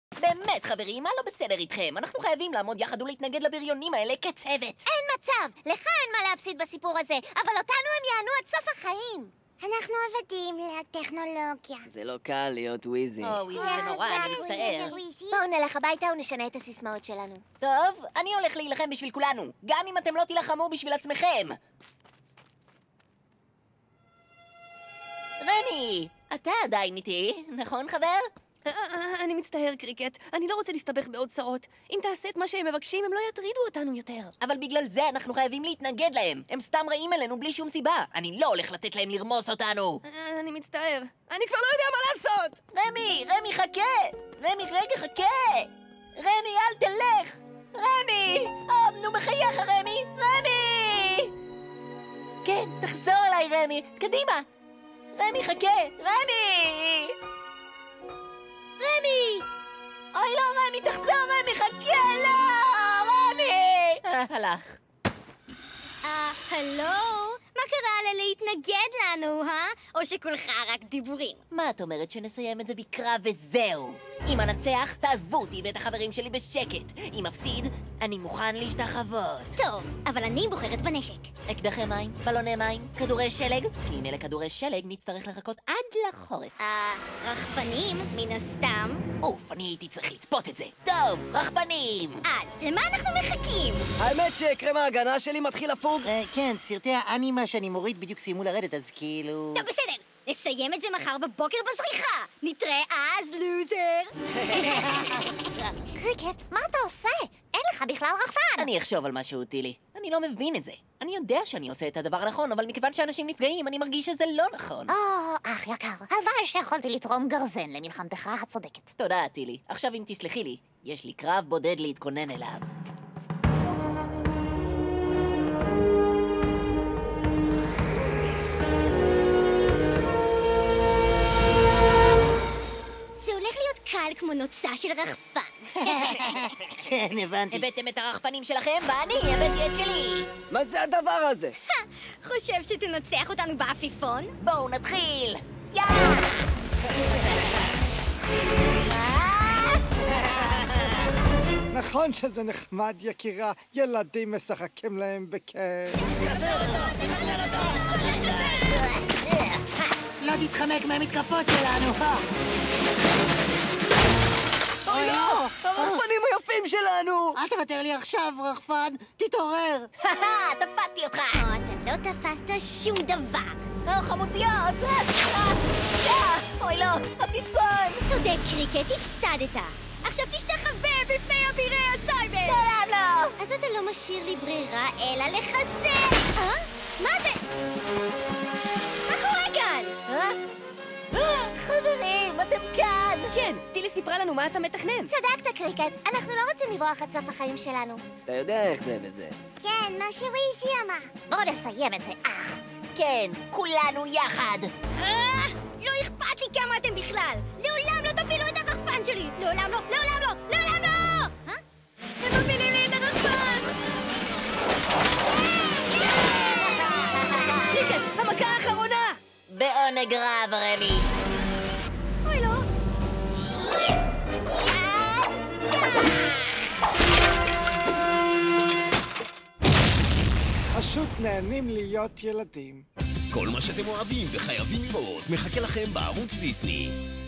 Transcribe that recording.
באמת, חברים, מה לא בסדר איתכם? אנחנו חייבים לעמוד יחד ולהתנגד לבריונים האלה כצוות. אין מצב! לך אין מה להפסיד בסיפור הזה, אבל אותנו הם יענו עד סוף החיים. אנחנו עבדים לטכנולוגיה. זה לא קל להיות וויזי. וויזי זה נורא, אני מצטער. בואו נלך הביתה ונשנה את הסיסמאות שלנו. טוב, אני הולך להילחם בשביל כולנו, גם אם אתם לא תילחמו בשביל עצמכם. רמי, אתה עדיין איתי, נכון חבר? אני מצטער, קריקט. אני לא רוצה להסתבך בעוד צרות. אם תעשה את מה שהם מבקשים, הם לא יטרידו אותנו יותר. אבל בגלל זה אנחנו חייבים להתנגד להם. הם סתם רעים אלינו בלי שום סיבה. אני לא הולך לתת להם לרמוס אותנו. אני מצטער. אני כבר לא יודע מה לעשות! רמי, חכה! רמי, רגע, חכה! רמי, אל תלך! רמי! נו, בחייך, רמי! רמי! כן, תחזור אליי, רמי! קדימה! רמי, חכה! רמי! רמי! אוי לא, רמי, תחזור, רמי, חכה, לא! רמי! הלך. הלו? מה קרה להתנגד לנו, או שכולך רק דיבורים? מה את אומרת שנסיים את זה בקרב וזהו? אם אנצח, תעזבו אותי ואת החברים שלי בשקט. אם אפסיד, אני מוכן להשתחוות. טוב, אבל אני בוחרת בנשק. אקדחי מים, בלוני מים, כדורי שלג. כי אם אלה כדורי שלג, נצטרך לחכות עד לחורף. רחפנים, מן הסתם. אוף, אני הייתי צריך לצפות את זה. טוב, רחפנים! אז, למה אנחנו מחכים? האמת שקרם ההגנה שלי מתחיל לפוג. כן, סרטי האנימה שאני מוריד בדיוק סיימו לרדת, אז כאילו... טוב, בסדר. נסיים את זה מחר בבוקר בזריחה. נתראה אז, לוזר. קריקט, מה אתה עושה? אין לך בכלל רחפן. אני אחשוב על משהו, טילי. אני לא מבין את זה. אני יודע שאני עושה את הדבר הנכון, אבל מכיוון שאנשים נפגעים, אני מרגיש שזה לא נכון. אח יקר, הלוואי שיכולתי לתרום גרזן למלחמתך הצודקת. תודה, טילי. עכשיו אם תסלחי לי, יש לי קרב בודד להתכונן אליו. זה הולך להיות קל כמו נוצה של רחפן. כן, הבנתי. הבאתם את הרחפנים שלכם, ואני הבאתי את שלי. מה זה הדבר הזה? חושב שתנצח אותנו בעפיפון? בואו נתחיל! יאללה! נכון שזה נחמד, יקירה. ילדים משחקים להם בכיף. לא תתחמק מהמתקפות שלנו, אוי לא! הרחפנים היפים שלנו! אל תוותר לי עכשיו, רחפן. תתעורר. תפסתי אותך! אתה לא תפסת שום דבר. חמוציות! אוי לא, עפיפון! תודה, קריקט, הפסדת. עכשיו תשתחווה בפני אבירי הסייבר! לעולם לא! אז אתה לא משאיר לי ברירה אלא לחסל! מה זה? מה קורה כאן? חברים, אתם כאן! כן, טילי סיפרה לנו מה אתה מתכנן. צדקת, קריקט. אנחנו לא רוצים לברוח עד סוף החיים שלנו. אתה יודע איך זה וזה. כן, מה שוויזי אמר. בואו נסיים את זה, אח. כן, כולנו יחד! לא אכפת לי כמה אתם בכלל! לעולם לא תפילו את הרחפן שלי! לעולם לא! לעולם לא! לעולם לא! הם מפילים לי את הרחפן! קריקט, המכה האחרונה! בעונג רב, רמי! אוי לא! פשוט נהנים להיות ילדים. כל מה שאתם אוהבים וחייבים לראות מחכה לכם בערוץ דיסני.